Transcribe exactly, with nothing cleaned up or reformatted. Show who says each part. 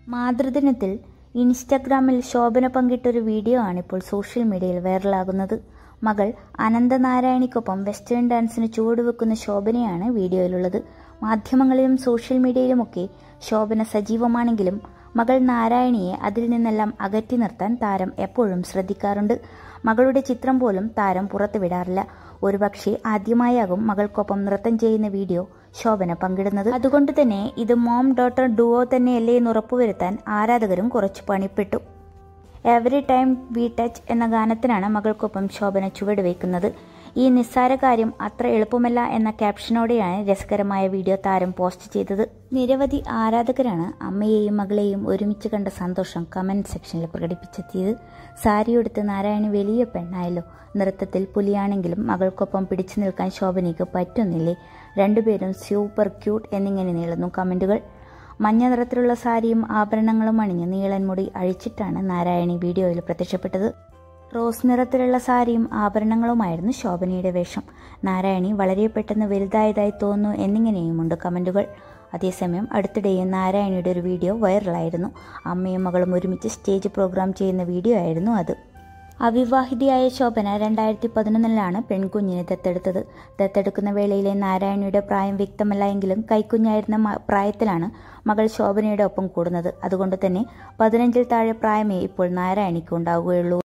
Speaker 1: മാതൃദിനത്തിൽ ഇൻസ്റ്റഗ്രാമിൽ ശോഭന പങ്കിട്ടൊരു വീഡിയോ ആണിപ്പോൾ സോഷ്യൽ മീഡിയയിൽ വൈറലാകുന്നത്. മകൾ അനന്തനാരായണിക്കൊപ്പം വെസ്റ്റേൺ ഡാൻസിന് ചുവടുവെക്കുന്ന ശോഭനയാണ് വീഡിയോയിലുള്ളത്. മാധ്യമങ്ങളിലും സോഷ്യൽ മീഡിയയിലുമൊക്കെ ശോഭന സജീവമാണെങ്കിലും മകൾ നാരായണിയെ അതിൽ നിന്നെല്ലാം അകറ്റി നിർത്താൻ താരം എപ്പോഴും ശ്രദ്ധിക്കാറുണ്ട്. മകളുടെ ചിത്രം പോലും താരം പുറത്തുവിടാറില്ല. ഒരുപക്ഷെ ആദ്യമായാകും മകൾക്കൊപ്പം നൃത്തം ചെയ്യുന്ന വീഡിയോ ശോഭന പങ്കിടുന്നത്. അതുകൊണ്ട് തന്നെ ഇത് മോം ഡോട്ടർ ഡുവോ തന്നെയല്ലേ എന്ന് ഉറപ്പുവരുത്താൻ ആരാധകരും കുറച്ച് പണിപ്പെട്ടു. എവറി ടൈം വി ടച്ച് എന്ന ഗാനത്തിനാണ് മകൾക്കൊപ്പം ശോഭന ചുവടുവയ്ക്കുന്നത്. ഈ നിസ്സാര കാര്യം അത്ര എളുപ്പമല്ല എന്ന ക്യാപ്ഷനോടെയാണ് രസകരമായ വീഡിയോ താരം പോസ്റ്റ് ചെയ്തത്. നിരവധി ആരാധകരാണ് അമ്മയെയും മകളെയും ഒരുമിച്ച് കണ്ട സന്തോഷം കമന്റ് സെക്ഷനിൽ പ്രകടിപ്പിച്ചെത്തിയത്. സാരിയെടുത്ത് നാരായണി വലിയ പെണ്ണായല്ലോ, നൃത്തത്തിൽ പുലിയാണെങ്കിലും മകൾക്കൊപ്പം പിടിച്ചു നിൽക്കാൻ ശോഭനയ്ക്ക് പറ്റുന്നില്ലേ, രണ്ടുപേരും സൂപ്പർ ക്യൂട്ട് എന്നിങ്ങനെ നീളുന്നു കമന്റുകൾ. മഞ്ഞ നിറത്തിലുള്ള സാരിയും ആഭരണങ്ങളും അണിഞ്ഞ് നീളൻ മുടി അഴിച്ചിട്ടാണ് നാരായണി വീഡിയോയിൽ പ്രത്യക്ഷപ്പെട്ടത്. റോസ് നിറത്തിലുള്ള സാരിയും ആഭരണങ്ങളുമായിരുന്നു ശോഭനയുടെ വേഷം. നാരായണി വളരെ പെട്ടെന്ന് വലുതായതായി തോന്നുന്നു എന്നിങ്ങനെയുമുണ്ട് കമന്റുകൾ. അതേസമയം അടുത്തിടെയും നാരായണിയുടെ ഒരു വീഡിയോ വൈറലായിരുന്നു. അമ്മയും മകളും ഒരുമിച്ച് സ്റ്റേജ് പ്രോഗ്രാം ചെയ്യുന്ന വീഡിയോ ആയിരുന്നു അത്. അവിവാഹിതയായ ശോഭന രണ്ടായിരത്തി പതിനൊന്നിലാണ് പെൺകുഞ്ഞിനെ ദത്തെടുത്തത്. ദത്തെടുക്കുന്ന വേളയിലെ നാരായണിയുടെ പ്രായം വ്യക്തമല്ല എങ്കിലും കൈക്കുഞ്ഞായിരുന്ന പ്രായത്തിലാണ് മകൾ ശോഭനയുടെ ഒപ്പം കൂടുന്നത്. അതുകൊണ്ട് തന്നെ പതിനഞ്ചിൽ താഴെ പ്രായമേ ഇപ്പോൾ നാരായണിക്ക് ഉണ്ടാവുകയുള്ളൂ.